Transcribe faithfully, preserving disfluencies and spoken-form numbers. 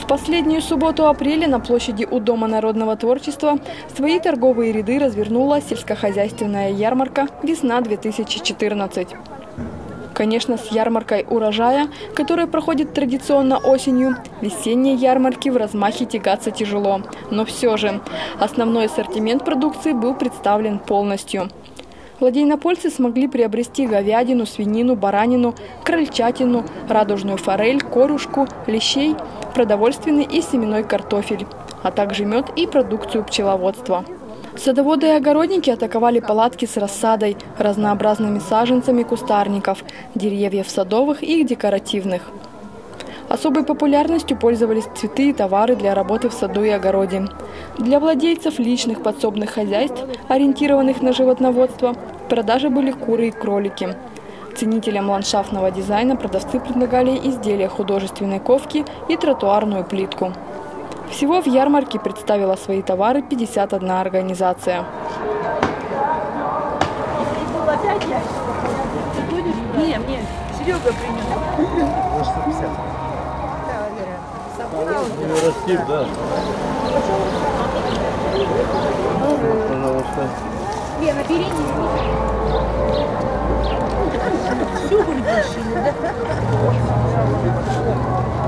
В последнюю субботу апреля на площади у Дома народного творчества свои торговые ряды развернула сельскохозяйственная ярмарка «Весна-две тысячи четырнадцать». Конечно, с ярмаркой урожая, которая проходит традиционно осенью, весенней ярмарки в размахе тягаться тяжело. Но все же основной ассортимент продукции был представлен полностью. Владейнопольцы смогли приобрести говядину, свинину, баранину, крольчатину, радужную форель, корюшку, лещей, продовольственный и семенной картофель, а также мед и продукцию пчеловодства. Садоводы и огородники атаковали палатки с рассадой, разнообразными саженцами кустарников, деревьев садовых и декоративных. Особой популярностью пользовались цветы и товары для работы в саду и огороде. Для владельцев личных подсобных хозяйств, ориентированных на животноводство, в продаже были куры и кролики. Ценителям ландшафтного дизайна продавцы предлагали изделия художественной ковки и тротуарную плитку. Всего в ярмарке представила свои товары пятьдесят одна организация. Не, мне Серега принес. Растит, да. Пожалуйста. Лена, бери. Все будет, да?